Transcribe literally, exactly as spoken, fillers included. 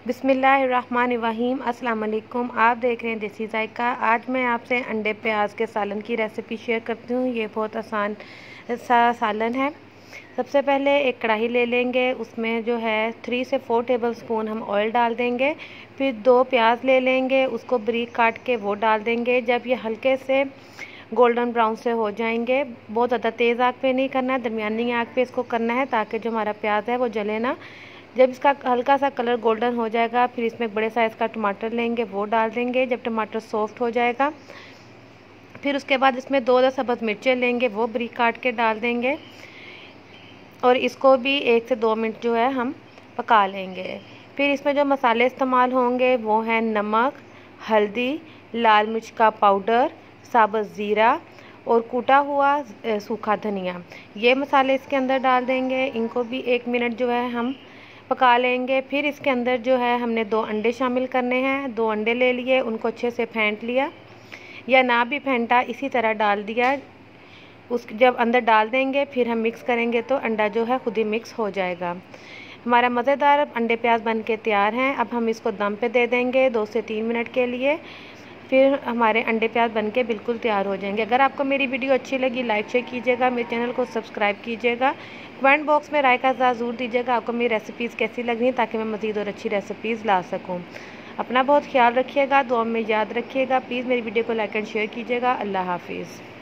बिस्मिल्लाहिर्रहमानिर्रहीम। अस्सलाम वालेकुम। आप देख रहे हैं देसी जायका। आज मैं आपसे अंडे प्याज के सालन की रेसिपी शेयर करती हूँ। ये बहुत आसान सा सालन है। सबसे पहले एक कढ़ाई ले लेंगे, उसमें जो है थ्री से फोर टेबल स्पून हम ऑयल डाल देंगे। फिर दो प्याज ले लेंगे, उसको बारीक काट के वो डाल देंगे। जब ये हल्के से गोल्डन ब्राउन से हो जाएंगे, बहुत ज़्यादा तेज़ आग पे नहीं करना है, दरमियानी आग पे इसको करना है ताकि जो हमारा प्याज है वो जले ना। जब इसका हल्का सा कलर गोल्डन हो जाएगा, फिर इसमें बड़े साइज़ का टमाटर लेंगे, वो डाल देंगे। जब टमाटर सॉफ्ट हो जाएगा, फिर उसके बाद इसमें दो दस सब्ज़ मिर्चें लेंगे, वो बारीक काट के डाल देंगे और इसको भी एक से दो मिनट जो है हम पका लेंगे। फिर इसमें जो मसाले इस्तेमाल होंगे वो हैं नमक, हल्दी, लाल मिर्च का पाउडर, साबुत ज़ीरा और कूटा हुआ सूखा धनिया। ये मसाले इसके अंदर डाल देंगे। इनको भी एक मिनट जो है हम पका लेंगे। फिर इसके अंदर जो है हमने दो अंडे शामिल करने हैं। दो अंडे ले लिए, उनको अच्छे से फेंट लिया या ना भी फेंटा, इसी तरह डाल दिया। उस जब अंदर डाल देंगे फिर हम मिक्स करेंगे तो अंडा जो है खुद ही मिक्स हो जाएगा। हमारा मज़ेदार अंडे प्याज बन के तैयार हैं। अब हम इसको दम पे दे देंगे दो से तीन मिनट के लिए। फिर हमारे अंडे प्याज बनके बिल्कुल तैयार हो जाएंगे। अगर आपको मेरी वीडियो अच्छी लगी, लाइक शेयर कीजिएगा, मेरे चैनल को सब्सक्राइब कीजिएगा। कमेंट बॉक्स में राय का ज़रूर दीजिएगा आपको मेरी रेसिपीज़ कैसी लग रही, ताकि मैं मज़ीद और अच्छी रेसिपीज़ ला सकूं। अपना बहुत ख्याल रखिएगा, दुआ में याद रखिएगा। प्लीज़ मेरी वीडियो को लाइक एंड शेयर कीजिएगा। अल्लाह हाफिज़।